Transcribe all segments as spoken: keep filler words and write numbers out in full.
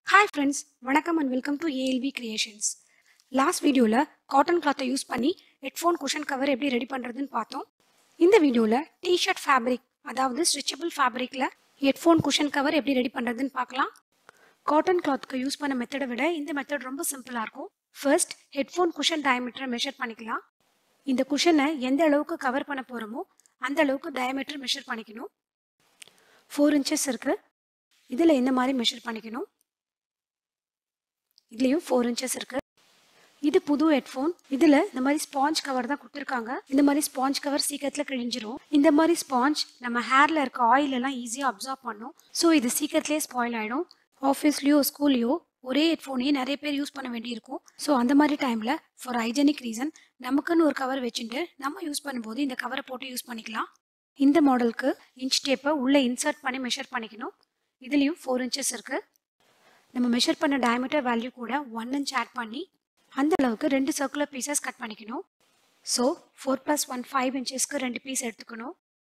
Hi friends, வணக்கம் and welcome to A L V Creations. Last வீடியோல cotton கிளாத்தை use பண்ணி ஹெட்ஃபோன் குஷன் கவர் எப்படி ரெடி பண்றதுன்னு பார்த்தோம். இந்த வீடியோல டி-ஷர்ட் ஃபேப்ரிக் அதாவது ஸ்ட்ரெச்சபிள் ஃபேப்ரிக்ல ஹெட்ஃபோன் குஷன் கவர் எப்படி ரெடி பண்றதுன்னு பார்க்கலாம். காட்டன் கிளாத்க்கு யூஸ் பண்ண மெத்தடை விட இந்த மெத்தட் ரொம்ப சிம்பிளா இருக்கும். ஃபர்ஸ்ட் ஹெட்ஃபோன் குஷன் டயமீட்டரை மெஷர் பண்ணிக்கலாம். இந்த குஷனை எந்த அளவுக்கு கவர் பண்ண போறோமோ அந்த அளவுக்கு டயமீட்டர் மெஷர் பண்ணிக்கணும். ஃபோர் இன்ச்சஸ் இருக்கு. இதுல இந்த மாதிரி மெஷர் பண்ணிக்கணும். இதுலயும் ஃபோர் இன்ச்சஸ் இருக்கு. இது புது ஹெட்ஃபோன். இதுல இந்த மாதிரி ஸ்பாஞ்ச் கவர் தான் கொடுத்துருக்காங்க. இந்த மாதிரி ஸ்பாஞ்ச் கவர் சீக்கிரத்துல கிழிஞ்சிரும். இந்த மாதிரி ஸ்பாஞ்ச் நம்ம ஹேர்ல இருக்க ஆயில் எல்லாம் ஈஸியா அப்சார்ப் பண்ணும். ஸோ இது சீக்கிரத்திலே ஸ்பாயில் ஆயிடும். ஆஃபீஸ்லயோ ஸ்கூல்லையோ ஒரே ஹெட்ஃபோனையே நிறைய பேர் யூஸ் பண்ண வேண்டியிருக்கும். ஸோ அந்த மாதிரி டைம்ல ஃபார் ஹைஜெனிக் ரீசன் நமக்குன்னு ஒரு கவர் வச்சுட்டு நம்ம யூஸ் பண்ணும்போது இந்த கவரை போட்டு யூஸ் பண்ணிக்கலாம். இந்த மாடலுக்கு இன்ச் டேப்பை உள்ள இன்சர்ட் பண்ணி மெஷர் பண்ணிக்கணும். இதுலயும் ஃபோர் இன்ச்சஸ் இருக்கு. நம்ம மெஷர் பண்ண டயமீட்டர் வேல்யூ கூட ஒன் இன்ச் ஆட் பண்ணி அந்த அளவுக்கு ரெண்டு சர்க்குலர் பீசஸ் கட் பண்ணிக்கணும். So four plus one five இன்ச்சஸ்க்கு ரெண்டு பீஸ் எடுத்துக்கணும்.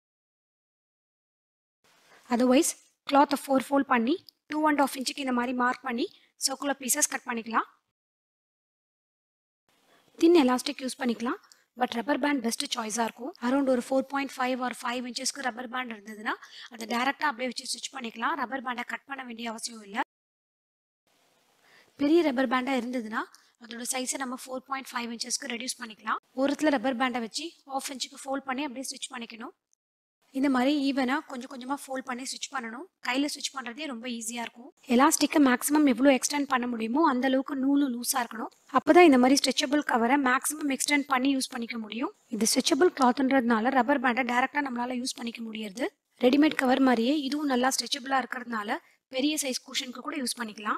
அதர்வைஸ் கிளாத்தை ஃபோர் ஃபோல்ட் பண்ணி டூ அண்ட் ஆஃப் இன்ச்சுக்கு இந்த மாதிரி மார்க் பண்ணி சர்க்குலர் பீசஸ் கட் பண்ணிக்கலாம். தின் எலாஸ்டிக் யூஸ் பண்ணிக்கலாம். பட் ரப்பர் பேண்ட் பெஸ்ட் சாய்ஸாக இருக்கும். அரௌண்ட் ஒரு four point five or five இன்ச்சஸ்க்கு ரப்பர் பேண்ட் இருந்ததுன்னா அதை டேரெக்டாக அப்படியே வச்சு ஸ்டிச் பண்ணிக்கலாம். ரப்பர் பேண்டை கட் பண்ண வேண்டிய அவசியம் இல்லை. பெரிய ரப்பர் பேண்டாக இருந்ததுன்னா அதோட சைஸை நம்ம ஃபோர் பாயிண்ட் ஃபைவ் இன்ச்சஸ்க்கு ரெடியூஸ் பண்ணிக்கலாம். ஒருத்தில் ரப்பர் பேண்டை வச்சு ஆஃப் இன்ச்சுக்கு ஃபோல்ட் பண்ணி அப்படியே ஸ்டிச் பண்ணிக்கணும். இந்த மாதிரி ஈவனாக கொஞ்சம் கொஞ்சமாக ஃபோல்ட் பண்ணி ஸ்டிச் பண்ணணும். கையில் ஸ்டிச் பண்ணுறதே ரொம்ப ஈஸியாக இருக்கும். எலாஸ்டிக்கை மேக்ஸிமம் எவ்வளோ எக்ஸ்டெண்ட் பண்ண முடியுமோ அந்த அளவுக்கு நூலும் லூஸாக இருக்கணும். அப்போ தான் இந்த மாதிரி ஸ்ட்ரெச்சபிள் கவரை மேக்ஸிமம் எக்ஸ்டெண்ட் பண்ணி யூஸ் பண்ணிக்க முடியும். இது ஸ்ட்ரெச்சபிள் கிளாத்ன்றதுனால ரப்பர் பேண்டை டேரெக்டாக நம்மளால் யூஸ் பண்ணிக்க முடியாது. ரெடிமேட் கவர் மாதிரியே இதுவும் நல்லா ஸ்ட்ரெச்சபிளாக இருக்கிறதுனால பெரிய சைஸ் குஷனுக்கு கூட யூஸ் பண்ணிக்கலாம்.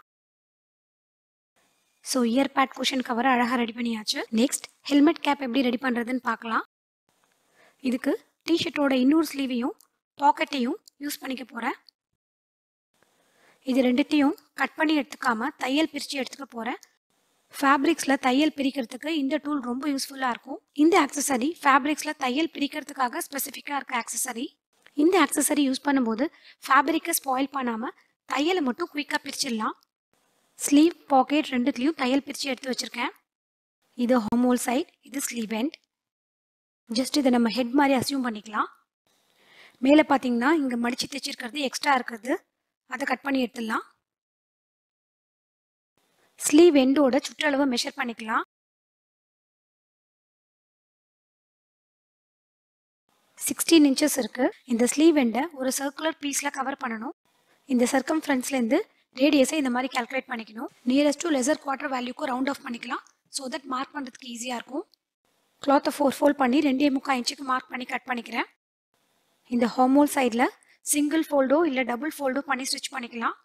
ஸோ இயர் பேட் குஷன் கவரை அழகாக ரெடி பண்ணியாச்சு. நெக்ஸ்ட் ஹெல்மெட் கேப் எப்படி ரெடி பண்ணுறதுன்னு பார்க்கலாம். இதுக்கு டிஷர்ட்டோட இன்னொரு ஸ்லீவையும் பாக்கெட்டையும் யூஸ் பண்ணிக்க போகிறேன். இது ரெண்டுத்தையும் கட் பண்ணி எடுத்துக்காம தையல் பிரித்து எடுத்துக்க போகிறேன். ஃபேப்ரிக்ஸில் தையல் பிரிக்கிறதுக்கு இந்த டூல் ரொம்ப யூஸ்ஃபுல்லாக இருக்கும். இந்த ஆக்சசரி ஃபேப்ரிக்ஸில் தையல் பிரிக்கிறதுக்காக ஸ்பெசிஃபிக்காக இருக்க ஆக்சசரி. இந்த ஆக்சசரி யூஸ் பண்ணும்போது ஃபேப்ரிக்கை ஸ்பாயில் பண்ணாமல் தையலை மட்டும் குயிக்காக பிரிச்சிடலாம். ஸ்லீவ் பாக்கெட் ரெண்டுத்துலையும் தையல் பிரித்து எடுத்து வச்சுருக்கேன். இது ஹோமோல் சைட், இது ஸ்லீவ் எண்ட். ஜஸ்ட் இதை நம்ம ஹெட் மாதிரி அசியூம் பண்ணிக்கலாம். மேலே பார்த்தீங்கன்னா இங்கே மடித்து தைச்சிருக்கிறது எக்ஸ்ட்ரா இருக்கிறது, அதை கட் பண்ணி எடுத்துடலாம். ஸ்லீவ் எண்டோட சுற்றளவை மெஷர் பண்ணிக்கலாம். சிக்ஸ்டீன் இன்ச்சஸ் இருக்கு. இந்த ஸ்லீவ் எண்டை ஒரு சர்க்குலர் பீஸில் கவர் பண்ணணும். இந்த சர்க்கம்ஃபரன்ஸ்லேருந்து ரேடியஸை இந்த மாதிரி கால்குலேட் பண்ணிக்கணும். நியரஸ்ட் டு லெசர் குவார்டர் வேல்யூக்கு ரவுண்ட் ஆஃப் பண்ணிக்கலாம். ஸோ தட் மார்க் பண்ணுறதுக்கு ஈஸியாக இருக்கும். கிளாத்தை ஃபோர் ஃபோல்ட் பண்ணி ரெண்டே முக்கால் இன்ச்சுக்கு மார்க் பண்ணி கட் பண்ணிக்கிறேன். இந்த ஹோமோல் சைடில் சிங்கிள் ஃபோல்டோ இல்லை டபுள் ஃபோல்டோ பண்ணி ஸ்டிச் பண்ணிக்கலாம்.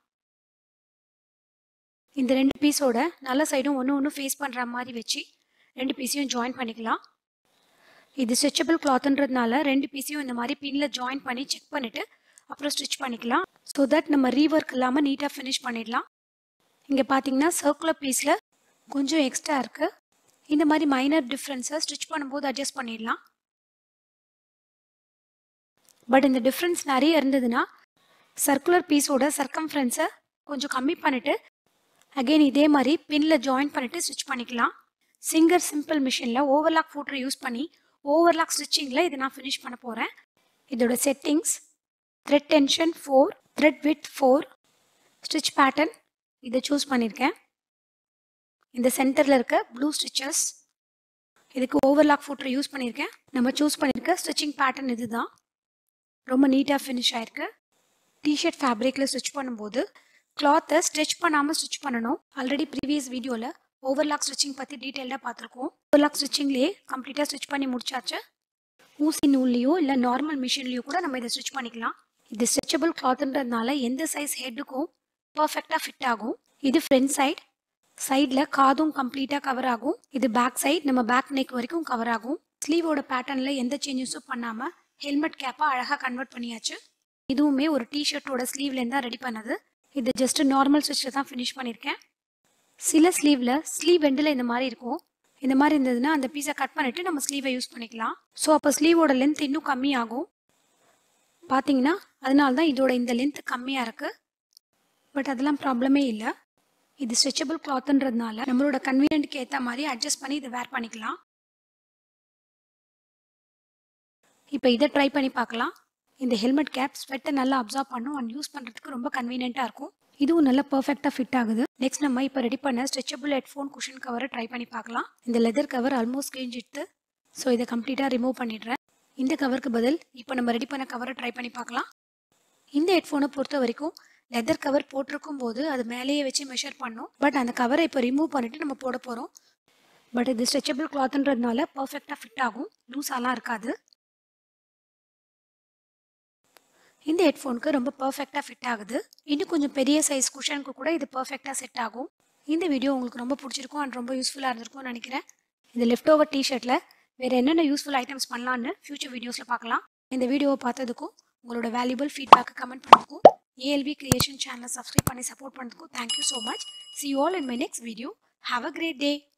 இந்த ரெண்டு பீஸோட நல்ல சைடும் ஒன்று ஒன்று ஃபேஸ் பண்ணுற மாதிரி வச்சு ரெண்டு பீஸையும் ஜாயின் பண்ணிக்கலாம். இது ஸ்ட்ரெச்சபிள் கிளாத்ன்றதுனால ரெண்டு பீஸையும் இந்த மாதிரி பின்னில் ஜாயின் பண்ணி செக் பண்ணிவிட்டு அப்புறம் ஸ்டிச் பண்ணிக்கலாம். ஸோ தட் நம்ம ரீவொர்க் இல்லாமல் நீட்டாக ஃபினிஷ் பண்ணிடலாம். இங்கே பார்த்தீங்கன்னா சர்க்குலர் பீஸில் கொஞ்சம் எக்ஸ்ட்ரா இருக்குது. இந்த மாதிரி மைனர் டிஃப்ரென்ஸை ஸ்டிச் பண்ணும்போது அட்ஜஸ்ட் பண்ணிடலாம். பட் இந்த டிஃப்ரென்ஸ் நிறைய இருந்ததுன்னா சர்க்குலர் பீஸோட சர்க்கம்ஃபரன்ஸை கொஞ்சம் கம்மி பண்ணிவிட்டு அகெயின் இதே மாதிரி பின்னில் ஜாயின் பண்ணிவிட்டு ஸ்டிச் பண்ணிக்கலாம். சிங்கர் சிம்பிள் மிஷினில் ஓவர்லாக் ஃபூட்டரை யூஸ் பண்ணி ஓவர்லாக் ஸ்டிச்சிங்கில் இதை நான் ஃபினிஷ் பண்ண போகிறேன். இதோட settings thread tension four, thread width four, stitch pattern இதை சூஸ் பண்ணியிருக்கேன். இந்த சென்டரில் இருக்க ப்ளூ ஸ்டிச்சஸ், இதுக்கு ஓவர்லாக் ஃபூட்டரை யூஸ் பண்ணியிருக்கேன். நம்ம சூஸ் பண்ணியிருக்க ஸ்டிச்சிங் பேட்டர்ன் இது தான். ரொம்ப நீட்டாக ஃபினிஷ் ஆயிருக்கு. டிஷர்ட் ஃபேப்ரிக்கில் ஸ்டிச் பண்ணும்போது கிளாத்தை ஸ்டிச் பண்ணாமல் ஸ்டிச் பண்ணணும். ஆல்ரெடி ப்ரீவியஸ் வீடியோவில் ஓவர்லாக் ஸ்டிச்சிங் பற்றி டீட்டெயிலாக பார்த்துருக்கோம். ஓவர்லாக் ஸ்டிச்சிங்லேயே கம்ப்ளீட்டாக ஸ்டிச் பண்ணி முடிச்சாச்சு. ஊசி நூல்லையோ இல்லை நார்மல் மிஷின்லையோ கூட நம்ம இதை ஸ்டிச் பண்ணிக்கலாம். இது ஸ்ட்ரெச்சபிள் கிளாத்ன்றதுனால எந்த சைஸ் ஹெட்டுக்கும் பர்ஃபெக்டாக ஃபிட் ஆகும். இது ஃப்ரண்ட் சைட், சைடில் காதும் கம்ப்ளீட்டாக கவர் ஆகும். இது பேக் சைட், நம்ம பேக் நெக் வரைக்கும் கவர் ஆகும். ஸ்லீவோட பேட்டர்னில் எந்த சேஞ்சஸும் பண்ணாமல் ஹெல்மெட் கேப்பாக அழகாக கன்வெர்ட் பண்ணியாச்சு. இதுவுமே ஒரு டிஷர்ட்டோட ஸ்லீவ்லேருந்து தான் ரெடி பண்ணது. இது ஜஸ்ட் நார்மல் ஸ்டிச்சில் தான் ஃபினிஷ் பண்ணியிருக்கேன். சில ஸ்லீவில் ஸ்லீவ் எண்டில் இந்த மாதிரி இருக்கும். இந்த மாதிரி இருந்ததுன்னா அந்த பீஸை கட் பண்ணிவிட்டு நம்ம ஸ்லீவை யூஸ் பண்ணிக்கலாம். ஸோ அப்போ ஸ்லீவோட லென்த் இன்னும் கம்மியாகும். பார்த்தீங்கன்னா அதனால தான் இதோட இந்த லென்த் கம்மியாக இருக்குது. பட் அதெல்லாம் ப்ராப்ளமே இல்லை. இது ஸ்ட்ரெச்சபிள் கிளாத்ன்றதுனால நம்மளோட கன்வீனியன்ட்க்கு ஏற்ற மாதிரி அட்ஜஸ்ட் பண்ணி இதை வேர் பண்ணிக்கலாம். இப்போ இதை ட்ரை பண்ணி பார்க்கலாம். இந்த ஹெல்மெட் கேப் ஸ்வெட்டை நல்லா அப்சார்ப் பண்ணும் அண்ட் யூஸ் பண்ணுறதுக்கு ரொம்ப கன்வீனியண்ட்டாக இருக்கும். இதுவும் நல்லா பர்ஃபெக்டாக ஃபிட் ஆகுது. நெக்ஸ்ட் நம்ம இப்போ ரெடி பண்ண ஸ்ட்ரெச்சபிள் ஹெட்ஃபோன் குஷன் கவரை ட்ரை பண்ணி பார்க்கலாம். இந்த லெதர் கவர் ஆல்மோஸ்ட் கிழிஞ்சிடுது. ஸோ இதை கம்ப்ளீட்டாக ரிமூவ் பண்ணிடுறேன். இந்த கவருக்கு பதில் இப்போ நம்ம ரெடி பண்ண கவரை ட்ரை பண்ணி பார்க்கலாம். இந்த ஹெட்ஃபோனை பொறுத்த வரைக்கும் லெதர் கவர் போட்டிருக்கும் போது அது மேலேயே வச்சு மெஷர் பண்ணோம். பட் அந்த கவரை இப்போ ரிமூவ் பண்ணிட்டு நம்ம போட போகிறோம். பட் இது ஸ்ட்ரெச்சபிள் கிளாத்ன்றதுனால பர்ஃபெக்டாக ஃபிட் ஆகும், லூஸாலாம் இருக்காது. இந்த ஹெட்ஃபோனுக்கு ரொம்ப பர்ஃபெக்டாக ஃபிட் ஆகுது. இன்னும் கொஞ்சம் பெரிய சைஸ் குஷனுக்கு கூட இது பர்ஃபெக்டாக செட் ஆகும். இந்த வீடியோ உங்களுக்கு ரொம்ப பிடிச்சிருக்கும் அண்ட் ரொம்ப யூஸ்ஃபுல்லாக இருந்திருக்கும்னு நினைக்கிறேன். இந்த லெஃப்ட் ஓவர் டிஷர்ட்டில் வேறு என்னென்ன யூஸ்ஃபுல் ஐட்டம்ஸ் பண்ணலான்னு ஃபியூச்சர் வீடியோஸில் பார்க்கலாம். இந்த வீடியோவை பார்த்ததுக்கும் உங்களோட வேல்யூபிள் ஃபீட்பேக்கை கமெண்ட் பண்ணதுக்கும் ஏஎல்வி கிரியேஷன் சேனலை சப்ஸ்கிரைப் பண்ணி சப்போர்ட் பண்ணதுக்கும் thank you so much. See you all in my next video. Have a great day.